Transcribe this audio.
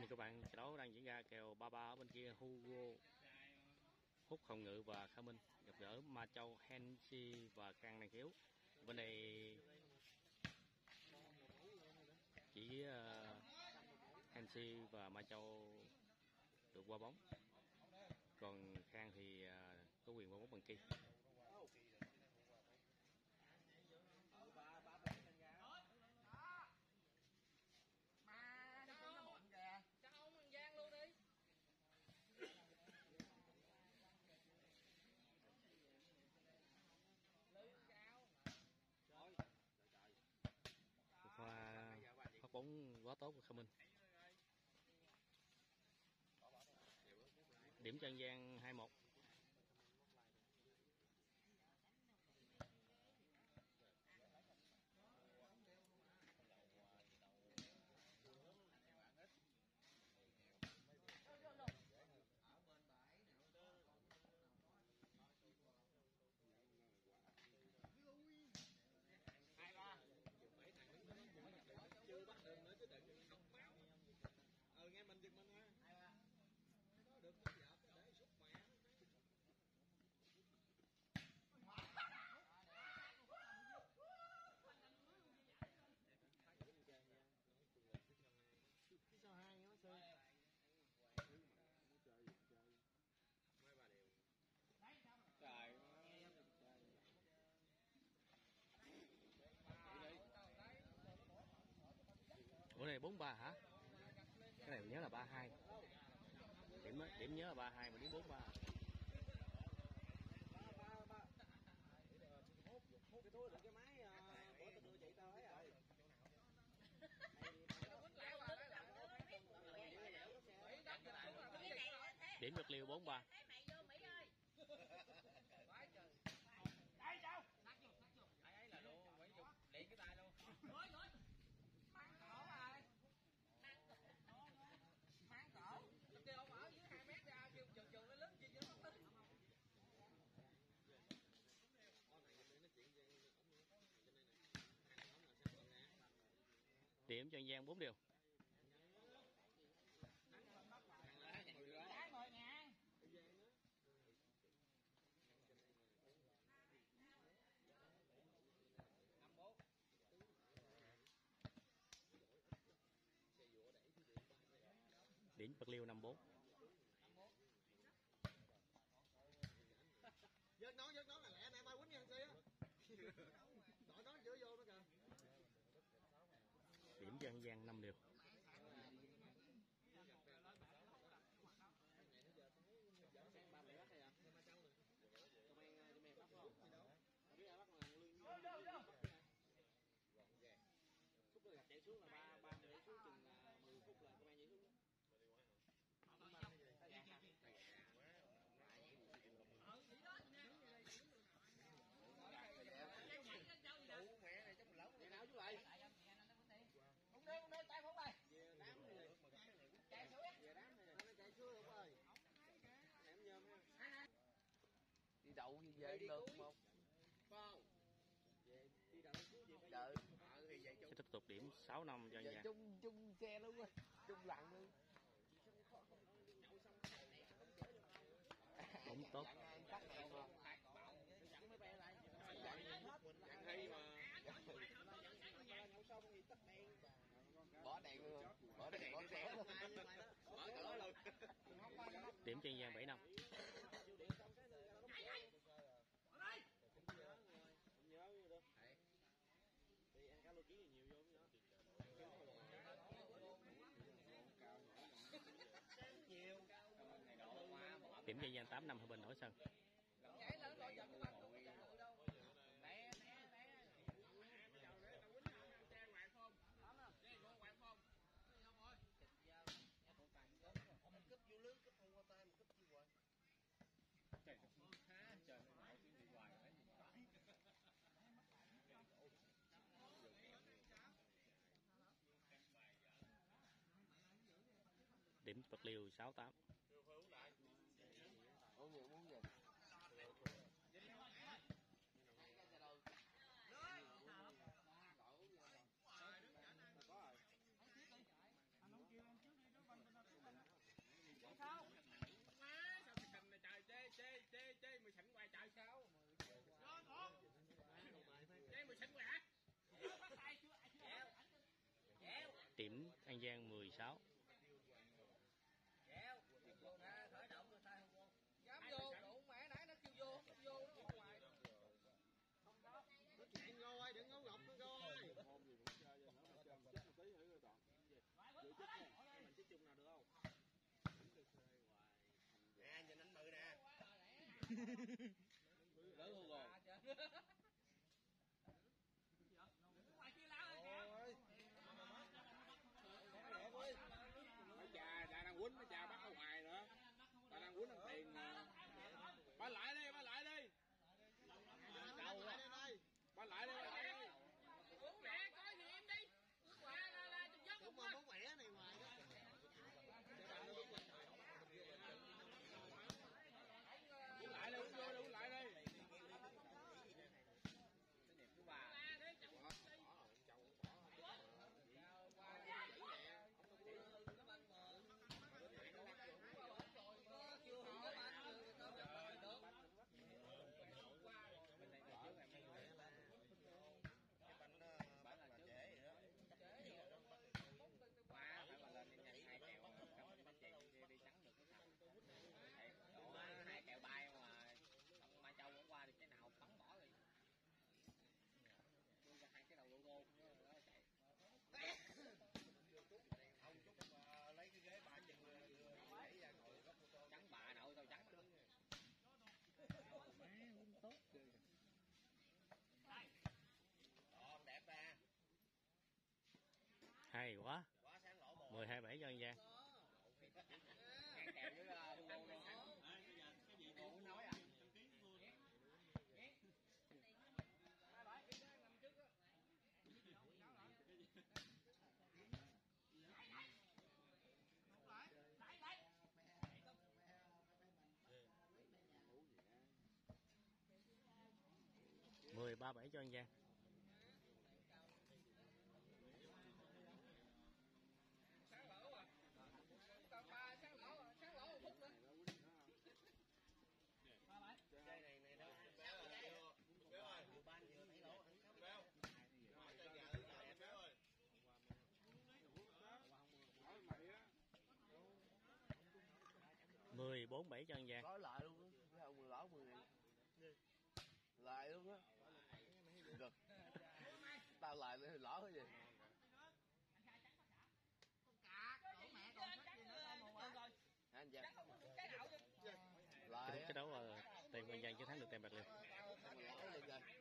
các bạn, trận đấu đang diễn ra kèo 3-3 ở bên kia. Hugo Hút Hồng Ngự và Kha Minh gặp gỡ Ma Châu Hensi và Cang Năng Khiếu. Bên này chỉ Hensi và Ma Châu được qua bóng, còn Khang thì có quyền qua bóng bằng kia. Mà nó bận kìa. Cho ông bằng Giang luôn đi. Khoa phát bóng quá tốt của Kha Minh. Điểm cho An Giang 2-1. Chưa bắt đường nữa chứ đừng không máu. Nghe mình giật mình ha. Có được cái vợ để xúc mẹ. Sao hai nó chơi. Mấy bà đều. Trời Ủa này 4-3 hả? Cái này mình nhớ là 3-2. Điểm nhớ là 3-2 mà điểm 4-3. Hút cái túi đựng cái máy bỏ tôi đưa chạy tới rồi. Điểm vật liều 4-3. Đây sao? Ấy là luôn, quấy dục liền cái tay luôn. Mang cổ rồi. Mang cổ. Tôi kêu ông ở dưới 2 mét ra kêu trường nó lớn chi cho nó tính. Điểm cho An Giang 4 điều. Ngồi nhà. Điểm Bạc Liêu 5-4. Vớt nó là lẹ nè, mai quýnh nhân xe á. Đội nó chữa vô nó kìa. Điểm cho An Giang 5 điều. Phút là chạy xuống là 3 để xuống chừng 10 phút là công an chạy xuống. Mẹ này chắc mình lỡ ngày nào chú lại. Không đi tay không ơi. Về đám này. Chạy xuống. Về đám này. Nó chạy xuống không ơi. Em nhôm ha. Đi đậu gì về được một. Không. Về đi đậu xuống về phải. Đợi. Thì vậy Sẽ tiếp tục điểm 6-5 cho An Giang. Chung xe luôn á. Chung lặng luôn. Bóng tốt. Dẫn mấy bé lại. Dẫn thi mà. Bỏ đèn luôn. Bỏ đèn bỏ cửa luôn. Điểm cho An Giang 7-5. Nhớ đâu. Đi ăn cá lô kiến nhiều vô nữa. Nhiều. Điểm cho An Giang 8-5 ở bên đổi sân. Nhảy lên rồi giờ cũng không có đâu. Né. Mình cúp vô lưới, cúp không qua tay, mình cúp chi hoài. Trời ơi, đi hoài lấy gì mà. Điểm Bạc Liêu 6-8. uống gì? Có rồi. Anh không kêu em trước đi, đứa bên nó điểm An Giang 16. Dám vô, đủ mẹ nãy nó kêu vô, nó vô nó ở ngoài. Nó chạy rồi, đừng ngấu ngọc nó rồi. Mình chứ chung nào được không? Nè, nhìn anh Mười nè. Lớn luôn rồi. Ngoài kia lao rồi Mấy cha đang quýnh, mấy cha bắt ở ngoài nữa. Ta đang quýnh ăn tiền mà. Ba lại đi. Đầu á. Ba lại đi. uống mẹ coi gì em đi. Uống qua là chụp giấc không á. Bóng mẻ này ngoài đó. Uống lại đi, uống lại đi. Thứ ba. Cái bánh nó bán là trễ vậy đó. Qua phải mà lên nhanh 2 kèo cắm bánh chèn đi trắng được cái thằng. 2 kèo bay mà ông Mai Châu hôm qua thì cái nào bắn bỏ rồi. Đưa ra 2 cái đầu logo đó chạy. Ông chút lấy cái ghế bà chừng đẩy ra ngồi góc ô tô. Trắng bà nội tao trắng. Đẹp ra. Hay quá. Quá sáng lỗ bồ. 12-7 cho An Giang. Ngang kèo với logo này. Cái gì Cô muốn nói à? Mười ba bảy cho An Giang. Sáng lỗ à? Sáng lỗ 1 phút nữa. Chơi này đâu. Béo ơi. Béo ơi. Vừa ban vừa thấy lỗ. Béo. Hỏi cho vợ đẹp béo ơi. 14-7 cho An Giang. Nói lại luôn á. Cái ông lỗ 10 này. Lại luôn á. Được. Tao lại lên lỗ cái gì? Hả anh Giang? Lại Cái đấu tiền An Giang chiến thắng được Tem Bạc Liêu. lỗ lên rồi.